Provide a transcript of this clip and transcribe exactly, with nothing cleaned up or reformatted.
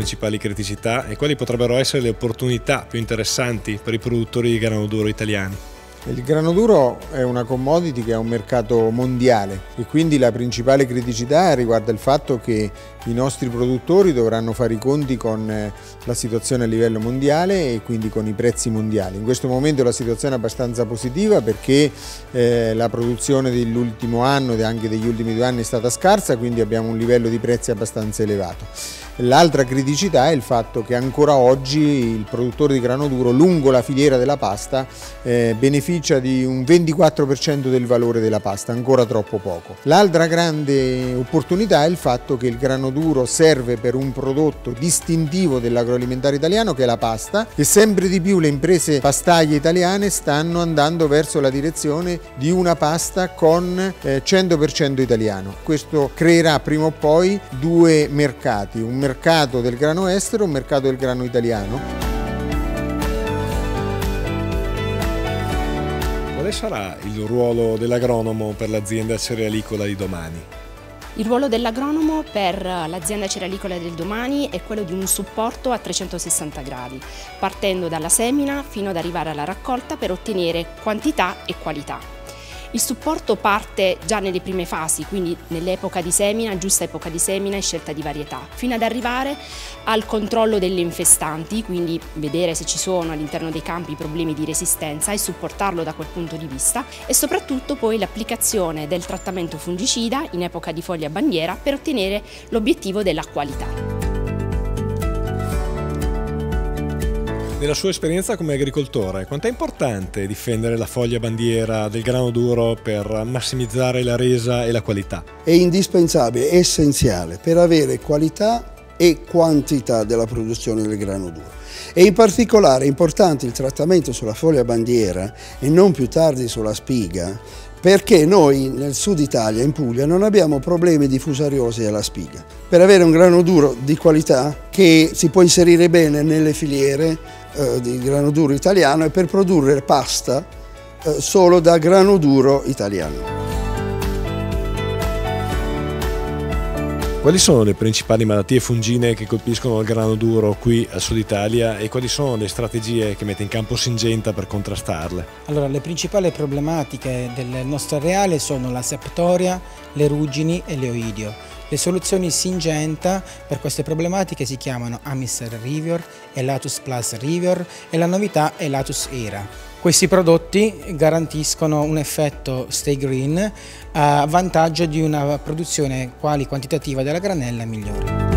principali criticità e quali potrebbero essere le opportunità più interessanti per i produttori di grano duro italiani? Il grano duro è una commodity che ha un mercato mondiale e quindi la principale criticità riguarda il fatto che i nostri produttori dovranno fare i conti con la situazione a livello mondiale e quindi con i prezzi mondiali. In questo momento la situazione è abbastanza positiva perché eh, la produzione dell'ultimo anno e anche degli ultimi due anni è stata scarsa, quindi abbiamo un livello di prezzi abbastanza elevato. L'altra criticità è il fatto che ancora oggi il produttore di grano duro lungo la filiera della pasta eh, beneficia di un ventiquattro per cento del valore della pasta, ancora troppo poco. L'altra grande opportunità è il fatto che il grano duro serve per un prodotto distintivo dell'agroalimentare italiano che è la pasta, e sempre di più le imprese pastaie italiane stanno andando verso la direzione di una pasta con eh, cento per cento italiano. Questo creerà prima o poi due mercati, un mercato del grano estero e un mercato del grano italiano. Quale sarà il ruolo dell'agronomo per l'azienda cerealicola di domani? Il ruolo dell'agronomo per l'azienda cerealicola del domani è quello di un supporto a trecentosessanta gradi, partendo dalla semina fino ad arrivare alla raccolta per ottenere quantità e qualità. Il supporto parte già nelle prime fasi, quindi nell'epoca di semina, giusta epoca di semina e scelta di varietà, fino ad arrivare al controllo delle infestanti, quindi vedere se ci sono all'interno dei campi problemi di resistenza e supportarlo da quel punto di vista, e soprattutto poi l'applicazione del trattamento fungicida in epoca di foglia bandiera per ottenere l'obiettivo della qualità. Nella sua esperienza come agricoltore, quanto è importante difendere la foglia bandiera del grano duro per massimizzare la resa e la qualità? È indispensabile, è essenziale per avere qualità e quantità della produzione del grano duro. E in particolare è importante il trattamento sulla foglia bandiera e non più tardi sulla spiga, perché noi nel sud Italia, in Puglia, non abbiamo problemi di fusariosi alla spiga. Per avere un grano duro di qualità che si può inserire bene nelle filiere eh, di grano duro italiano e per produrre pasta eh, solo da grano duro italiano. Quali sono le principali malattie fungine che colpiscono il grano duro qui al sud Italia e quali sono le strategie che mette in campo Syngenta per contrastarle? Allora, le principali problematiche del nostro areale sono la septoria, le ruggini e l'oidio. Le soluzioni Syngenta per queste problematiche si chiamano Amister Rivior, Elatus Plus Rivior e la novità Elatus Era. Questi prodotti garantiscono un effetto Stay Green a vantaggio di una produzione quali quantitativa della granella migliore.